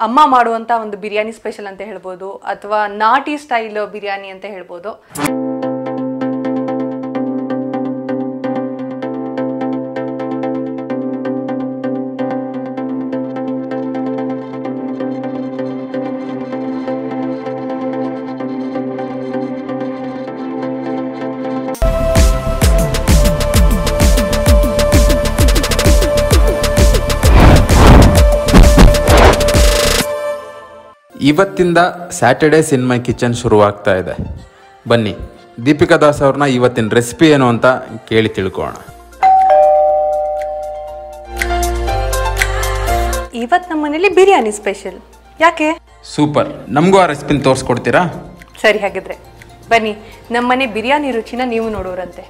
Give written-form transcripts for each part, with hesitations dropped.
ಅಮ್ಮ ಮಾಡುವಂತ ಒಂದು ಬಿರಿಯಾನಿ ಸ್ಪೆಷಲ್ ಅಂತ ಹೇಳ್ಬೋದು ಅಥವಾ ನಾಟಿ ಸ್ಟೈಲ್ ಬಿರಿಯಾನಿ ಅಂತ ಹೇಳ್ಬೋದು. ಇವತ್ತಿಂದ ಸ್ಯಾಟರ್ಡೇ ಸಿನಿಮಾ ಕಿಚನ್ ಶುರುವಾಗ್ತಾ ಇದೆ. ಬನ್ನಿ ದೀಪಿಕಾ ದಾಸ್ ಅವ್ರನ್ನ ಇವತ್ತಿನ ರೆಸಿಪಿ ಏನು ಅಂತ ಕೇಳಿ ತಿಳ್ಕೊಳ್ಳೋಣ. ಇವತ್ತು ನಮ್ಮ ಮನೇಲಿ ಬಿರಿಯಾನಿ ಸ್ಪೆಷಲ್. ಯಾಕೆ? ಸೂಪರ್, ನಮಗೂ ಆ ರೆಸಿಪಿನ ತೋರಿಸ್ಕೊಡ್ತೀರಾ? ಸರಿ, ಹಾಗಿದ್ರೆ ಬನ್ನಿ ನಮ್ಮ ಮನೆ ಬಿರಿಯಾನಿ ರುಚಿನ ನೀವು ನೋಡೋರಂತೆ.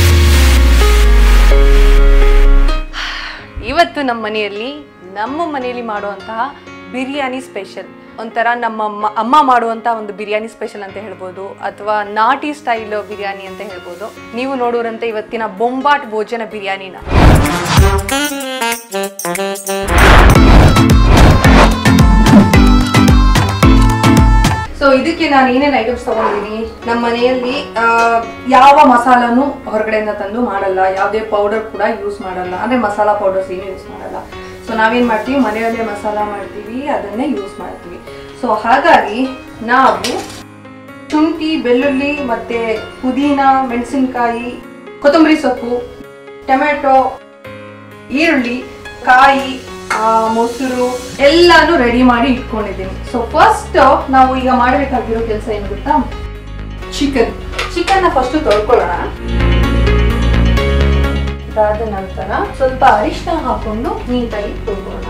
ಇವತ್ತು ನಮ್ಮ ಮನೆಯಲ್ಲಿ ಮಾಡುವಂತಹ ಬಿರಿಯಾನಿ ಸ್ಪೆಷಲ್ ಒಂಥರ ನಮ್ಮ ಅಮ್ಮ ಮಾಡುವಂತ ಒಂದು ಬಿರಿಯಾನಿ ಸ್ಪೆಷಲ್ ಅಂತ ಹೇಳ್ಬೋದು ಅಥವಾ ನಾಟಿ ಸ್ಟೈಲ್ ಬಿರಿಯಾನಿ ಅಂತ ಹೇಳ್ಬೋದು. ನೀವು ನೋಡೋರಂತೆ ಇವತ್ತಿನ ಬೊಂಬಾಟ್ ಭೋಜನ ಬಿರಿಯಾನಿನ. ಸೊ ಇದಕ್ಕೆ ನಾನು ಏನೇನು ಐಟಮ್ಸ್ ತಗೊಂಡಿದ್ದೀನಿ, ನಮ್ಮ ಮನೆಯಲ್ಲಿ ಯಾವ ಮಸಾಲಾನು ಹೊರಗಡೆಯಿಂದ ತಂದು ಮಾಡಲ್ಲ, ಯಾವುದೇ ಪೌಡರ್ ಕೂಡ ಯೂಸ್ ಮಾಡಲ್ಲ, ಅಂದ್ರೆ ಮಸಾಲಾ ಪೌಡರ್ಸ್ ಏನು ಯೂಸ್ ಮಾಡಲ್ಲ. ಸೊ ನಾವೇನು ಮಾಡ್ತೀವಿ, ಮನೆಯಲ್ಲೇ ಮಸಾಲ ಮಾಡ್ತೀವಿ, ಅದನ್ನೇ ಯೂಸ್ ಮಾಡ್ತೀವಿ. ಸೊ ಹಾಗಾಗಿ ನಾವು ಶುಂಠಿ, ಬೆಳ್ಳುಳ್ಳಿ, ಮತ್ತೆ ಪುದೀನ, ಮೆಣಸಿನಕಾಯಿ, ಕೊತ್ತಂಬರಿ ಸೊಪ್ಪು, ಟೊಮೆಟೊ, ಈರುಳ್ಳಿ, ಕಾಯಿ, ಮೊಸರು ಎಲ್ಲಾನು ರೆಡಿ ಮಾಡಿ ಇಟ್ಕೊಂಡಿದ್ದೀನಿ. ಸೊ ಫಸ್ಟ್ ನಾವು ಈಗ ಮಾಡಬೇಕಾಗಿರೋ ಕೆಲಸ ಏನು ಗೊತ್ತಾ, ಚಿಕನ್ ಫಸ್ಟ್ ತೊಳ್ಕೊಳ್ಳೋಣ. ಅದಾದ ನಂತರ ಸ್ವಲ್ಪ ಅರಿಶಿನ ಹಾಕೊಂಡು ನೀಟಾಗಿ ತೊಳ್ಕೊಳ್ಳೋಣ.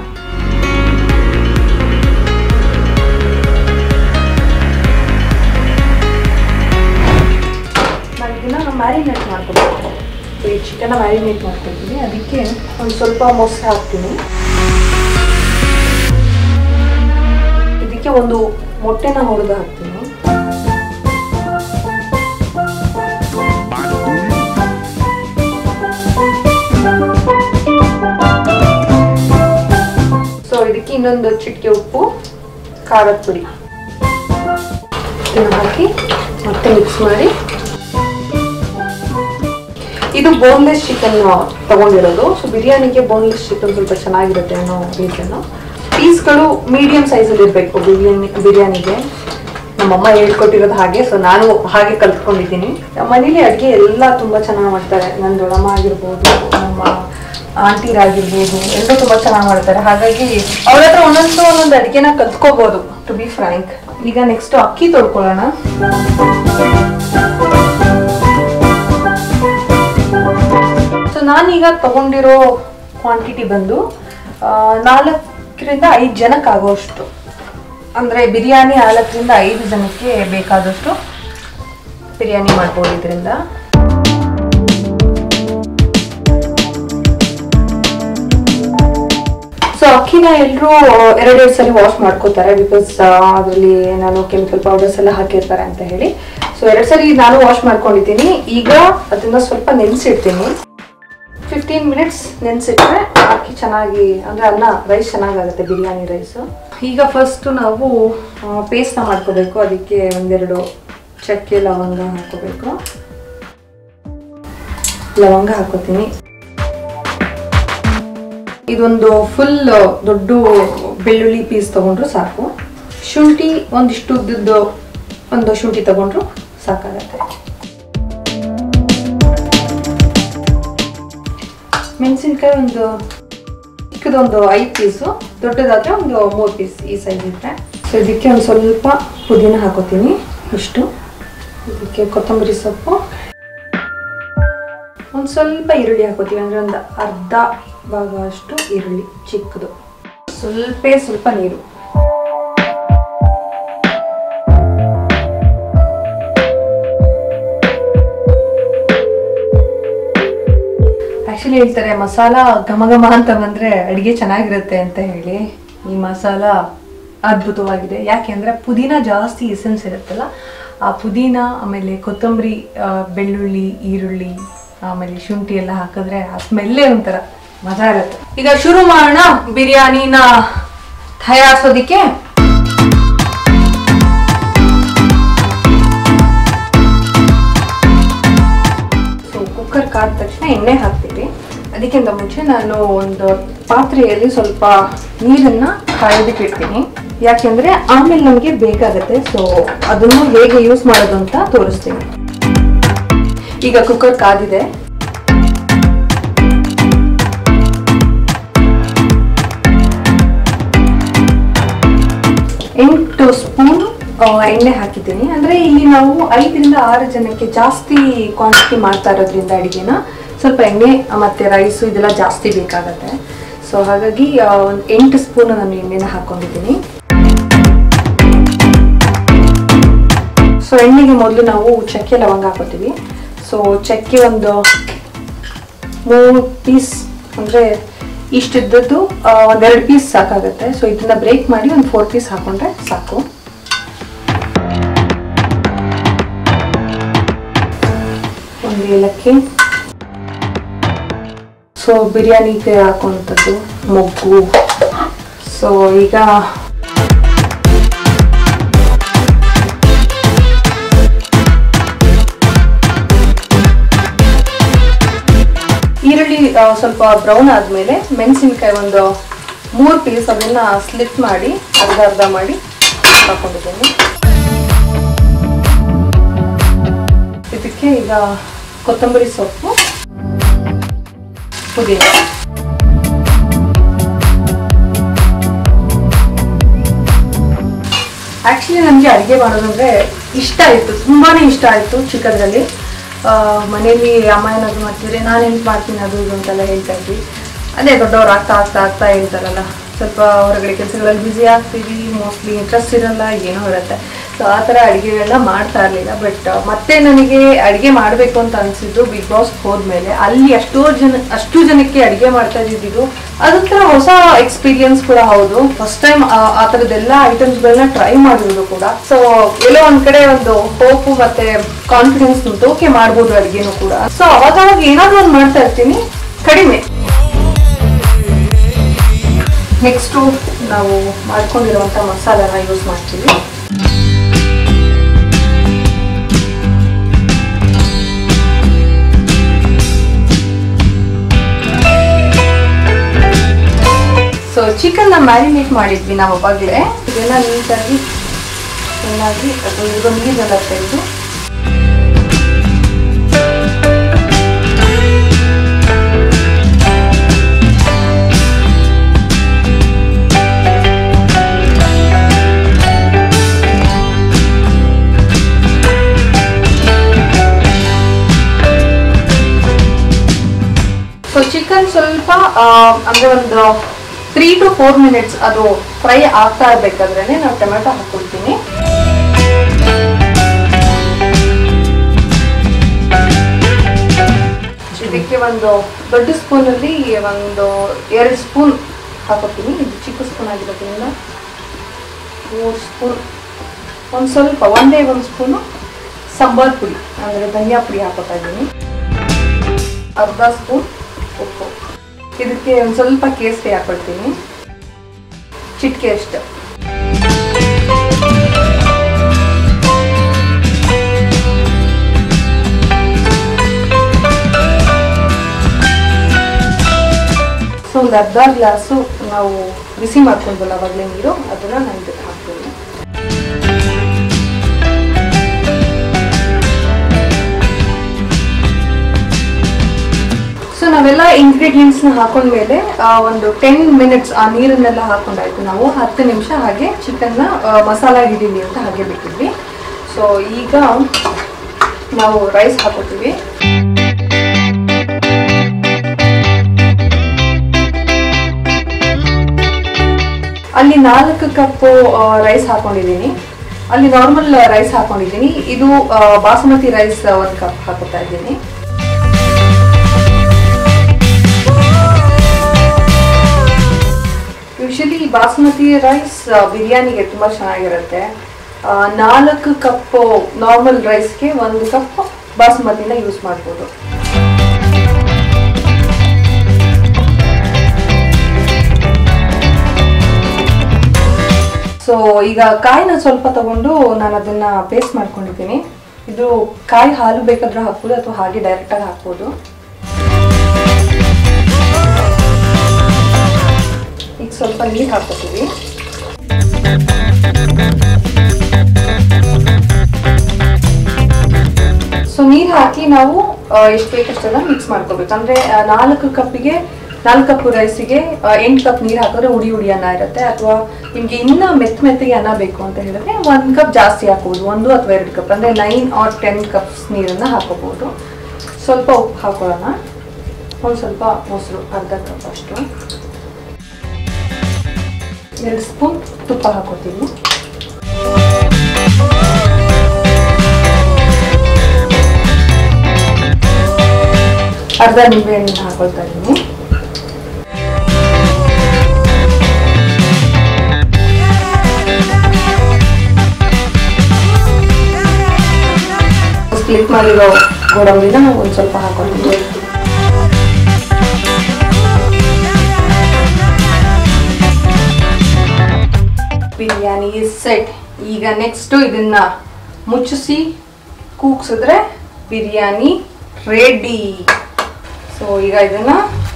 ನಾನು ಇದನ್ನ ಮ್ಯಾರಿನೇಟ್ ಮಾಡ್ಕೊಬೇಕು. ಈ ಚಿಕನ್ ಮ್ಯಾರಿನೇಟ್ ಮಾಡ್ಕೊಳ್ತೀನಿ. ಅದಕ್ಕೆ ಒಂದು ಸ್ವಲ್ಪ ಮೊಸರು ಹಾಕ್ತೀನಿ. ಇದಕ್ಕೆ ಒಂದು ಮೊಟ್ಟೆನ ಹೊಡೆದು ಹಾಕ್ತೀನಿ. ಸೊ ಇದಕ್ಕೆ ಇನ್ನೊಂದು ಚಿಟಿಕೆ ಉಪ್ಪು, ಖಾರದ ಪುಡಿ ಹಾಕಿ ಮತ್ತೆ ಮಿಕ್ಸ್ ಮಾಡಿ. ಇದು ಬೋನ್ಲೆಸ್ ಚಿಕನ್ ತಗೊಂಡಿರೋದು. ಸೊ ಬಿರಿಯಾನಿಗೆ ಬೋನ್ಲೆಸ್ ಚಿಕನ್ ಸ್ವಲ್ಪ ಚೆನ್ನಾಗಿರುತ್ತೆ ಅನ್ನೋ ರೀಸನ್. ಪೀಸ್ಗಳು ಮೀಡಿಯಂ ಸೈಜಲ್ಲಿ ಇರಬೇಕು ಬಿರಿಯಾನಿಗೆ. ನಮ್ಮಮ್ಮ ಹೇಳ್ಕೊಟ್ಟಿರೋದು ಹಾಗೆ, ಸೊ ನಾನು ಹಾಗೆ ಕಲ್ತ್ಕೊಂಡಿದ್ದೀನಿ. ನಮ್ಮ ಮನೇಲಿ ಅಡುಗೆ ಎಲ್ಲ ತುಂಬ ಚೆನ್ನಾಗಿ ಮಾಡ್ತಾರೆ. ನನ್ನ ದೊಡ್ಡಮ್ಮ ಆಗಿರ್ಬೋದು, ನಮ್ಮ ಆಂಟಿರಾಗಿರ್ಬೋದು, ಎಲ್ಲರೂ ತುಂಬ ಚೆನ್ನಾಗಿ ಮಾಡ್ತಾರೆ. ಹಾಗಾಗಿ ಅವ್ರ ಹತ್ರ ಒಂದೊಂದು ಅಡುಗೆನ ಕಲ್ತ್ಕೋಬೋದು, ಟು ಬಿ ಫ್ರ್ಯಾಂಕ್. ಈಗ ನೆಕ್ಸ್ಟ್ ಅಕ್ಕಿ ತೊಳ್ಕೊಳ್ಳೋಣ. ಸೊ ನಾನೀಗ ತಗೊಂಡಿರೋ ಕ್ವಾಂಟಿಟಿ ಬಂದು 4ರಿಂದ 5 ಜನಕ್ಕೆ ಆಗೋಷ್ಟು, ಅಂದರೆ ಬಿರಿಯಾನಿ 4ರಿಂದ 5 ಜನಕ್ಕೆ ಬೇಕಾದಷ್ಟು ಬಿರಿಯಾನಿ ಮಾಡ್ಬೋದು ಇದರಿಂದ. ಸೊ ಅಕ್ಕಿನ ಎಲ್ಲರೂ 2 ಸಲ ವಾಶ್ ಮಾಡ್ಕೋತಾರೆ, ಬಿಕಾಸ್ ಅದರಲ್ಲಿ ನಾನು ಕೆಮಿಕಲ್ ಪೌಡರ್ಸ್ ಎಲ್ಲ ಹಾಕಿರ್ತಾರೆ ಅಂತ ಹೇಳಿ. ಸೊ 2 ಸರಿ ನಾನು ವಾಶ್ ಮಾಡ್ಕೊಂಡಿದ್ದೀನಿ. ಈಗ ಅದನ್ನ ಸ್ವಲ್ಪ ನೆನೆಸಿಡ್ತೀನಿ. 15 ಮಿನಿಟ್ಸ್ ನೆನೆಸಿಟ್ರೆ ಅಕ್ಕಿ ಚೆನ್ನಾಗಿ, ಅಂದರೆ ರೈಸ್ ಚೆನ್ನಾಗಾಗುತ್ತೆ, ಬಿರಿಯಾನಿ ರೈಸು. ಈಗ ಫಸ್ಟ್ ನಾವು ಪೇಸ್ಟ್ನ ಮಾಡ್ಕೋಬೇಕು. ಅದಕ್ಕೆ 1-2 ಚಕ್ಕೆ ಲವಂಗ ಹಾಕೋಬೇಕು. ಲವಂಗ ಹಾಕೋತೀನಿ. ಇದೊಂದು ಫುಲ್ ದೊಡ್ಡ ಬೆಳ್ಳುಳ್ಳಿ ಪೀಸ್ ತಗೊಂಡ್ರು ಸಾಕು. ಶುಂಠಿ ಒಂದಿಷ್ಟು ಉದ್ದದ್ದು ಒಂದು ಶುಂಠಿ ತಗೊಂಡ್ರು ಸಾಕಾಗತ್ತೆ. ಮೆಣಸಿನ್ಕಾಯಿ ಒಂದು ಚಿಕ್ಕದೊಂದು 5 ಪೀಸು, ದೊಡ್ಡದಾದ್ರೆ ಒಂದು 3 ಪೀಸ್ ಈ ಸೈಜ್ ಇದ್ರೆ. ಸೊ ಇದಕ್ಕೆ ಒಂದು ಸ್ವಲ್ಪ ಪುದೀನ ಹಾಕೋತೀನಿ ಇಷ್ಟು. ಇದಕ್ಕೆ ಕೊತ್ತಂಬರಿ ಸೊಪ್ಪು, ಒಂದು ಸ್ವಲ್ಪ ಈರುಳ್ಳಿ ಹಾಕೋತೀವಿ, ಅಂದರೆ ಒಂದು ಅರ್ಧ ಭಾಗ ಅಷ್ಟು ಈರುಳ್ಳಿ ಚಿಕ್ಕದು, ಸ್ವಲ್ಪ ನೀರು. ಆಕ್ಚುಲಿ ಹೇಳ್ತಾರೆ ಮಸಾಲ ಘಮ ಘಮ ಅಂತ ಬಂದ್ರೆ ಅಡಿಗೆ ಚೆನ್ನಾಗಿರುತ್ತೆ ಅಂತ ಹೇಳಿ. ಈ ಮಸಾಲ ಅದ್ಭುತವಾಗಿದೆ. ಯಾಕೆಂದ್ರೆ ಪುದೀನ ಜಾಸ್ತಿ ಎಸೆನ್ಸ್ ಇರುತ್ತಲ್ಲ, ಆ ಪುದೀನ ಆಮೇಲೆ ಕೊತ್ತಂಬರಿ, ಬೆಳ್ಳುಳ್ಳಿ, ಈರುಳ್ಳಿ, ಆಮೇಲೆ ಶುಂಠಿ ಎಲ್ಲ ಹಾಕಿದ್ರೆ ಆ ಸ್ಮೆಲ್ಲೇ ಒಂಥರ ಮಜಾ ಇರುತ್ತೆ. ಈಗ ಶುರು ಮಾಡೋಣ ಬಿರಿಯಾನಿನ ತಯಾರಿಸೋದಿಕ್ಕೆ ಕುಕ್ಕರ್ ಕಾದ ತಕ್ಷಣ ಎಣ್ಣೆ ಹಾಕ್ತೀವಿ. ಅದಕ್ಕಿಂತ ಮುಂಚೆ ನಾನು ಒಂದು ಪಾತ್ರೆಯಲ್ಲಿ ಸ್ವಲ್ಪ ನೀರನ್ನ ಕಾಯೋದಕ್ಕೆ ಇಡ್ತೀನಿ. ಯಾಕೆಂದ್ರೆ ಆಮೇಲೆ ನಮಗೆ ಬೇಕಾಗುತ್ತೆ. ಸೊ ಅದನ್ನು ಹೇಗೆ ಯೂಸ್ ಮಾಡೋದು ಅಂತ ತೋರಿಸ್ತೀನಿ. ಈಗ ಕುಕ್ಕರ್ ಕಾದಿದೆ. ಎಂಟು ಸ್ಪೂನ್ ಎಣ್ಣೆ ಹಾಕಿದ್ದೀನಿ. ಅಂದ್ರೆ ಇಲ್ಲಿ ನಾವು 5 ರಿಂದ 6 ಜನಕ್ಕೆ ಜಾಸ್ತಿ ಕ್ವಾಂಟಿಟಿ ಮಾಡ್ತಾ ಇರೋದ್ರಿಂದ ಅಡಿಗೆನ ಸ್ವಲ್ಪ ಎಣ್ಣೆ ಮತ್ತೆ ರೈಸು ಇದೆಲ್ಲ ಜಾಸ್ತಿ ಬೇಕಾಗತ್ತೆ. ಸೊ ಹಾಗಾಗಿ 8 ಸ್ಪೂನ್ ನಾನು ಎಣ್ಣೆನ ಹಾಕೊಂಡಿದ್ದೀನಿ. ಸೊ ಎಣ್ಣೆಗೆ ಮೊದಲು ನಾವು ಚಕ್ಕೆ ಲವಂಗ ಹಾಕೋತೀವಿ. ಸೊ ಚಕ್ಕೆ ಒಂದು 3 ಪೀಸ್, ಅಂದ್ರೆ ಇಷ್ಟಿದ್ದದ್ದು 2 ಪೀಸ್ ಸಾಕಾಗುತ್ತೆ. ಸೊ ಇದನ್ನ ಬ್ರೇಕ್ ಮಾಡಿ ಒಂದು 4 ಪೀಸ್ ಹಾಕೊಂಡ್ರೆ ಸಾಕು. ಒಂದು ಏಲಕ್ಕಿ, ಸೊ ಬಿರಿಯಾನಿಗೆ ಹಾಕುವಂಥದ್ದು ಮೊಗ್ಗು. ಸೊ ಈಗ ಈರುಳ್ಳಿ ಸ್ವಲ್ಪ ಬ್ರೌನ್ ಆದ್ಮೇಲೆ ಮೆಣಸಿನ್ಕಾಯಿ ಒಂದು 3 ಪೀಸ್ ಅದನ್ನ ಸ್ಲಿಟ್ ಮಾಡಿ ಅರ್ಧ ಮಾಡಿ ಹಾಕೊಂಡಿದ್ದೀನಿ. ಇದಕ್ಕೆ ಈಗ ಕೊತ್ತಂಬರಿ ಸೊಪ್ಪು, ಪುದೀನ. ಆಕ್ಚುಲಿ ನನಗೆ ಅಡುಗೆ ಮಾಡೋದಂದ್ರೆ ಇಷ್ಟ ಆಯಿತು, ತುಂಬಾನೇ ಇಷ್ಟ ಆಯಿತು. ಚಿಕ್ಕದ್ರಲ್ಲಿ ಮನೇಲಿ ಅಮ್ಮ ಏನಾದ್ರು ಮಾಡ್ತಿದ್ರೆ ನಾನು ಹೆಲ್ಪ್ ಮಾಡ್ತೀನಿ ಅದು ಇದು ಅಂತೆಲ್ಲ ಹೇಳ್ತಾ ಇದ್ವಿ. ಅದೇ ದೊಡ್ಡವ್ರು ಆಗ್ತಾ ಆಗ್ತಾ ಆಗ್ತಾ ಹೇಳ್ತಾರಲ್ಲ, ಸ್ವಲ್ಪ ಹೊರಗಡೆ ಕೆಲಸಗಳಲ್ಲಿ ಬ್ಯುಸಿ ಆಗ್ತೀವಿ, ಮೋಸ್ಟ್ಲಿ ಇಂಟ್ರೆಸ್ಟ್ ಇರಲ್ಲ, ಏನೋ ಇರುತ್ತೆ. ಸೊ ಆ ಥರ ಅಡುಗೆಗಳನ್ನ ಮಾಡ್ತಾ ಇರಲಿಲ್ಲ. ಬಟ್ ಮತ್ತೆ ನನಗೆ ಅಡುಗೆ ಮಾಡಬೇಕು ಅಂತ ಅನಿಸಿದ್ದು ಬಿಗ್ ಬಾಸ್ ಹೋದ್ಮೇಲೆ. ಅಲ್ಲಿ ಅಷ್ಟು ಜನಕ್ಕೆ ಅಡುಗೆ ಮಾಡ್ತಾ ಇದ್ದಿದ್ದು ಅದೊಂಥರ ಹೊಸ ಎಕ್ಸ್ಪೀರಿಯನ್ಸ್ ಕೂಡ ಹೌದು. ಫಸ್ಟ್ ಟೈಮ್ ಆ ಥರದ್ದೆಲ್ಲ ಐಟಮ್ಸ್ಗಳನ್ನ ಟ್ರೈ ಮಾಡಿರೋದು ಕೂಡ. ಸೊ ಎಲ್ಲೋ ಒಂದ್ ಕಡೆ ಒಂದು ಹೋಪು ಮತ್ತೆ ಕಾನ್ಫಿಡೆನ್ಸ್ ಓಕೆ ಮಾಡ್ಬೋದು ಅಡುಗೆನೂ ಕೂಡ. ಸೊ ಅವಾಗ ಏನಾದ್ರು ಒಂದು ಮಾಡ್ತಾ ಇರ್ತೀನಿ, ಕಡಿಮೆ. ನೆಕ್ಸ್ಟು ನಾವು ಮಾಡ್ಕೊಂಡಿರುವಂಥ ಮಸಾಲಾನ ಯೂಸ್ ಮಾಡ್ತೀವಿ. ಸೊ ಚಿಕನ್ನ ಮ್ಯಾರಿನೇಟ್ ಮಾಡಿದ್ವಿ ನಾವು ಅವಾಗಲೇ. ಇದೆಲ್ಲ ನೀಟಾಗಿ ಚೆನ್ನಾಗಿ ಅದು ನೀರೆಲ್ಲ ತೆಗೆದು ಚಿಕನ್ ಸ್ವಲ್ಪ ಅಂದ್ರೆ ಒಂದು 3 to 4 minutes ಅದು ಫ್ರೈ ಆಗ್ತಾ ಇರ್ಬೇಕಾದ್ರೆ ನಾವು ಟೊಮೆಟೊ ಹಾಕೊಳ್ತೀನಿ. ಇದಕ್ಕೆ ಒಂದು ದೊಡ್ಡ ಸ್ಪೂನಲ್ಲಿ ಒಂದು 2 ಸ್ಪೂನ್ ಹಾಕೋತೀನಿ. ಇದು ಚಿಕ್ಕ ಸ್ಪೂನ್ ಆಗಿರೋದ್ರಿಂದ 3 ಸ್ಪೂನ್. ಒಂದು ಸ್ವಲ್ಪ ಒಂದೇ 1 ಸ್ಪೂನು ಸಾಂಬಾರ್ ಪುಡಿ ಅಂದರೆ ಧನಿಯಾ ಪುಡಿ ಹಾಕೋತಾ ಇದ್ದೀನಿ. ಅರ್ಧ ಸ್ಪೂನ್ ಉಪ್ಪು. ಇದಕ್ಕೆ ಒಂದು ಸ್ವಲ್ಪ ಕೇಸರಿ ಹಾಕೊಳ್ತೀನಿ, ಚಿಟಿಕೆ ಅಷ್ಟು. ಸೊ ಒಂದು ಅರ್ಧ ಗ್ಲಾಸು ನಾವು ಬಿಸಿ ಮಾಡ್ಕೊಂಡ್ವಲ್ಲ ಅವಾಗಲೇ ನೀರು, ಅದನ್ನ ನಾನು ಇದಕ್ಕೆ ಹಾಕ್ತೀನಿ. ಸೊ ನಾವೆಲ್ಲ ಇಂಗ್ರೀಡಿಯೆಂಟ್ಸ್ನ ಹಾಕೊಂಡ್ಮೇಲೆ ಒಂದು 10 minutes ಆ ನೀರನ್ನೆಲ್ಲ ಹಾಕೊಂಡಾಯ್ತು. ನಾವು 10 ನಿಮಿಷ ಹಾಗೆ ಚಿಕನ್ನ ಮಸಾಲ ಹಿಡೀಲಿ ಅಂತ ಹಾಗೆ ಬಿಟ್ಟಿದ್ವಿ. ಸೊ ಈಗ ನಾವು ರೈಸ್ ಹಾಕೋತೀವಿ. ಅಲ್ಲಿ 4 ಕಪ್ ರೈಸ್ ಹಾಕೊಂಡಿದ್ದೀನಿ. ಅಲ್ಲಿ ನಾರ್ಮಲ್ ರೈಸ್ ಹಾಕೊಂಡಿದ್ದೀನಿ. ಇದು ಬಾಸುಮತಿ ರೈಸ್ 1 ಕಪ್ ಹಾಕೋತಾ ಇದ್ದೀನಿ. ಯೂಶಲಿ ಬಾಸುಮತಿ ರೈಸ್ ಬಿರಿಯಾನಿಗೆ ತುಂಬ ಚೆನ್ನಾಗಿರುತ್ತೆ. 4 ಕಪ್ ನಾರ್ಮಲ್ ರೈಸ್ಗೆ 1 ಕಪ್ ಬಾಸುಮತಿನ ಯೂಸ್ ಮಾಡ್ಬೋದು. ಸೊ ಈಗ ಕಾಯಿನ ಸ್ವಲ್ಪ ತಗೊಂಡು ನಾನು ಅದನ್ನ ಪೇಸ್ಟ್ ಮಾಡ್ಕೊಂಡಿದ್ದೀನಿ. ಇದು ಕಾಯಿ ಹಾಲು ಬೇಕಾದ್ರೂ ಹಾಕ್ಬೋದು ಅಥವಾ ಹಾಗೆ ಡೈರೆಕ್ಟಾಗಿ ಹಾಕ್ಬೋದು. ಈಗ ಸ್ವಲ್ಪ ನೀರು ಹಾಕ್ಕೊತೀವಿ. ಸೊ ನೀರು ಹಾಕಿ ನಾವು ಎಷ್ಟು ಬೇಕಷ್ಟೆಲ್ಲ ಮಿಕ್ಸ್ ಮಾಡ್ಕೋಬೇಕು. ಅಂದರೆ 4 ಕಪ್ಪಿಗೆ 4 ಕಪ್ ರೈಸಿಗೆ 8 ಕಪ್ ನೀರು ಹಾಕಿದ್ರೆ ಉಡಿ ಅನ್ನ ಇರುತ್ತೆ. ಅಥವಾ ನಿಮಗೆ ಇನ್ನೂ ಮೆತ್ತಗೆ ಅನ್ನ ಬೇಕು ಅಂತ ಹೇಳಿದ್ರೆ 1 ಕಪ್ ಜಾಸ್ತಿ ಹಾಕೋಬೋದು, 1 ಅಥವಾ 2 ಕಪ್ ಅಂದರೆ 9 or 10 ಕಪ್ಸ್ ನೀರನ್ನು ಹಾಕೋಬೋದು. ಸ್ವಲ್ಪ ಉಪ್ಪು ಹಾಕೊಳ್ಳೋಣ, ಒಂದು ಸ್ವಲ್ಪ ಮೊಸರು ಅರ್ಧ ಕಪ್ ಅಷ್ಟು, 2 ಸ್ಪೂನ್ ತುಪ್ಪ ಹಾಕೋತೀವಿ. ಅರ್ಧ ನಿಂಬೆಹಣ್ಣು ಹಾಕೊಳ್ತಾ ಇದ್ದೀನಿ. ಸ್ಪ್ಲಿಟ್ ಮಾಡಿರೋ ಗೋಡಂಬಿನ ಒಂದು ಸ್ವಲ್ಪ ಹಾಕೊಂಡಿದ್ದೀವಿ. ಬಿರಿಯಾನಿ ಸೆಟ್. ಈಗ ನೆಕ್ಸ್ಟ್ ಇದನ್ನ ಮುಚ್ಚಿಸಿ ಕೂಗ್ಸಿದ್ರೆ ಬಿರಿಯಾನಿ ರೆಡಿ. ಸೊ ಈಗ ಇದನ್ನ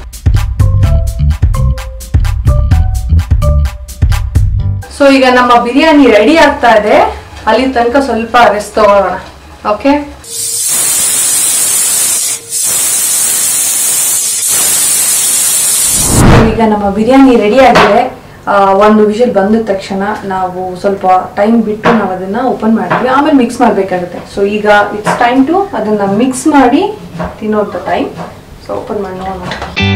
ಈಗ ನಮ್ಮ ಬಿರಿಯಾನಿ ರೆಡಿ ಆಗ್ತಾ ಇದೆ. ಅಲ್ಲಿ ತನಕ ಸ್ವಲ್ಪ ರೆಸ್ಟ್ ತಗೊಳ್ಳೋಣ. ಓಕೆ, ಈಗ ನಮ್ಮ ಬಿರಿಯಾನಿ ರೆಡಿ ಆಗಿದೆ. ಒಂದು ವಿಷಲ್ ಬಂದ ತಕ್ಷಣ ನಾವು ಸ್ವಲ್ಪ ಟೈಮ್ ಬಿಟ್ಟು ನಾವು ಅದನ್ನ ಓಪನ್ ಮಾಡ್ತೀವಿ, ಆಮೇಲೆ ಮಿಕ್ಸ್ ಮಾಡಬೇಕಾಗುತ್ತೆ. ಸೊ ಈಗ ಇಟ್ಸ್ ಟೈಮ್ ಟು ಅದನ್ನ ಮಿಕ್ಸ್ ಮಾಡಿ ತಿನ್ನೋಂಥ ಟೈಮ್. ಸೊ ಓಪನ್ ಮಾಡಿ ನೋಡೋಣ.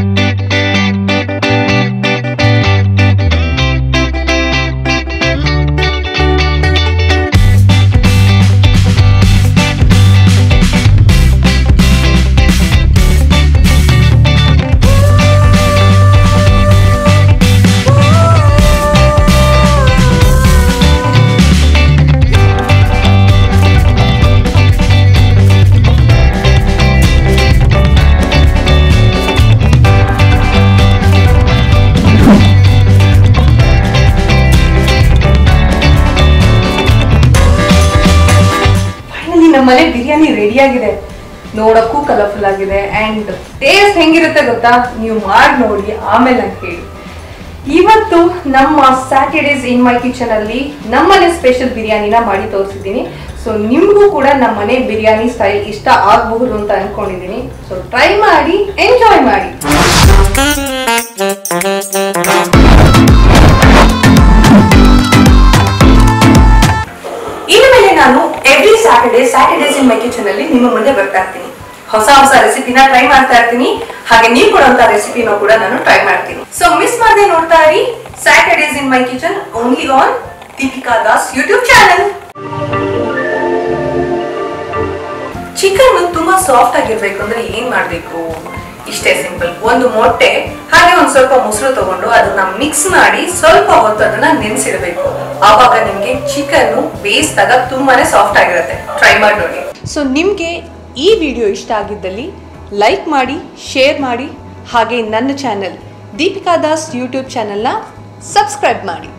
ನಮ್ಮನೆ ಬಿರಿಯಾನಿ ರೆಡಿ ಆಗಿದೆ. ನೋಡಕ್ಕೂ ಕಲರ್ಫುಲ್ ಆಗಿದೆ ಅಂಡ್ ಟೇಸ್ಟ್ ಹೆಂಗಿರುತ್ತೆ ಗೊತ್ತಾ? ನೀವು ಮಾಡಿ ನೋಡಿ ಆಮೇಲೆ ನಂಗೆ ಹೇಳಿ. ಇವತ್ತು ನಮ್ಮ ಸ್ಯಾಟರ್ಡೇಸ್ ಇನ್ ಮೈ ಕಿಚನ್ ಅಲ್ಲಿ ನಮ್ಮನೆ ಸ್ಪೆಷಲ್ ಬಿರಿಯಾನಿನ ಮಾಡಿ ತೋರಿಸಿದ್ದೀನಿ. ಸೊ ನಿಮಗೂ ಕೂಡ ನಮ್ಮನೆ ಬಿರಿಯಾನಿ ಸ್ಟೈಲ್ ಇಷ್ಟ ಆಗಬಹುದು ಅಂತ ಅನ್ಕೊಂಡಿದ್ದೀನಿ. ಸೊ ಟ್ರೈ ಮಾಡಿ, ಎಂಜಾಯ್ ಮಾಡಿ. ಇನ್ಮೇಲೆ ನಾನು every Saturdays in my kitchen ಅಲ್ಲಿ ನಿಮ್ಮ ಮುಂದೆ ಬರ್ತಾ ಇರ್ತೀನಿ. ಹೊಸ ರೆಸಿಪಿನ ಟ್ರೈ ಮಾಡ್ತಾ ಇರ್ತೀನಿ. ಹಾಗೆ ನೀವು ಕೊಡುವಂತ ರೆಸಿಪಿನ ಕೂಡ ನಾನು ಟ್ರೈ ಮಾಡ್ತೀನಿ. ಸೊ ಮಿಸ್ ಮಾಡದೆ ನೋಡ್ತಾ ಇರಿ Saturdays in my kitchen, only on Deepika Das YouTube channel. Chicken ತುಂಬಾ ಸಾಫ್ಟ್ ಆಗಿರ್ಬೇಕು ಅಂದ್ರೆ ಏನ್ ಮಾಡ್ಬೇಕು? ಇಷ್ಟೇ ಸಿಂಪಲ್. ಒಂದು ಮೊಟ್ಟೆ ಹಾಗೆ ಒಂದ್ ಸ್ವಲ್ಪ ಮೊಸರು ತಗೊಂಡು ಅದನ್ನ ಮಿಕ್ಸ್ ಮಾಡಿ ಸ್ವಲ್ಪ ಹೊತ್ತು ಅದನ್ನ ನೆನೆಸಿಡಬೇಕು. ಆವಾಗ ನಿಮ್ಗೆ ಚಿಕನ್ ಬೇಯಿಸಿದಾಗ ತುಂಬಾನೇ ಸಾಫ್ಟ್ ಆಗಿರುತ್ತೆ. ಟ್ರೈ ಮಾಡಿ ನೋಡಿ. ಸೊ ನಿಮ್ಗೆ ಈ ವಿಡಿಯೋ ಇಷ್ಟ ಆಗಿದ್ದಲ್ಲಿ ಲೈಕ್ ಮಾಡಿ, ಶೇರ್ ಮಾಡಿ, ಹಾಗೆ ನನ್ನ ಚಾನೆಲ್ ದೀಪಿಕಾ ದಾಸ್ ಯೂಟ್ಯೂಬ್ ಚಾನೆಲ್ನ ಸಬ್ಸ್ಕ್ರೈಬ್ ಮಾಡಿ.